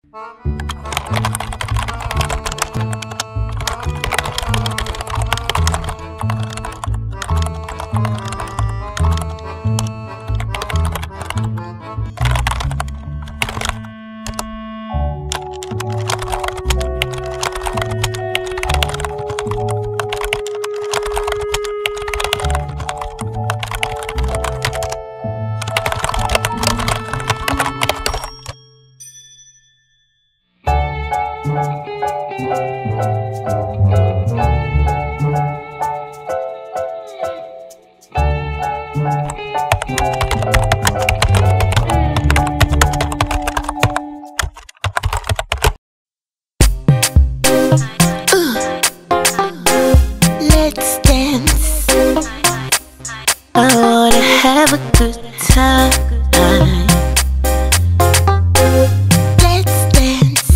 Let's dance. I wanna have a good time. Let's dance.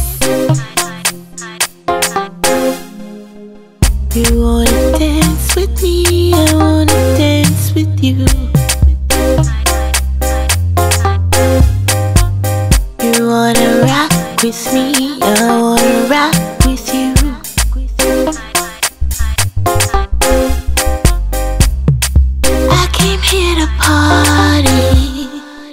You wanna dance with me, I wanna dance with you. You wanna rock with me, I wanna rock with you. I came here to party,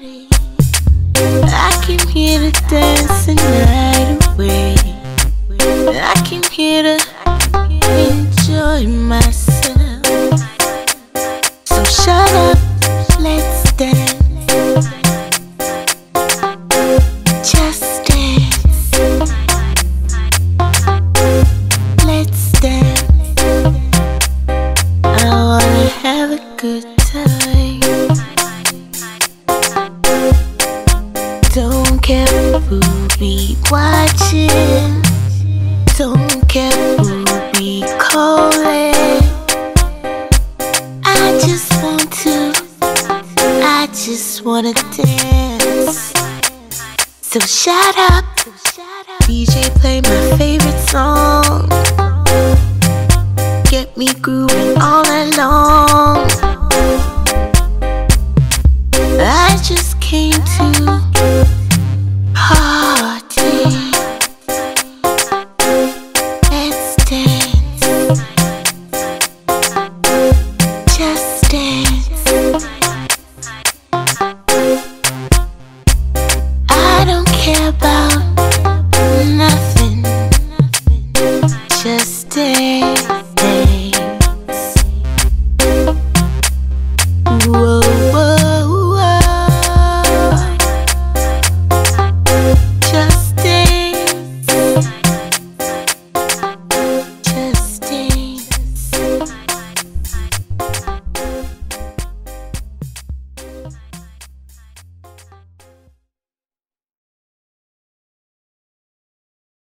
I came here to dance the night away. I came here to enjoy myself. So shut up, let's dance. Just dance. Let's dance. I wanna have a good time. Don't care who be watching, don't care who be calling. I just wanna dance. So shut up, DJ, play my favorite song. Get me grooving all night long. I just came to party. Let's dance. Just dance. I don't care about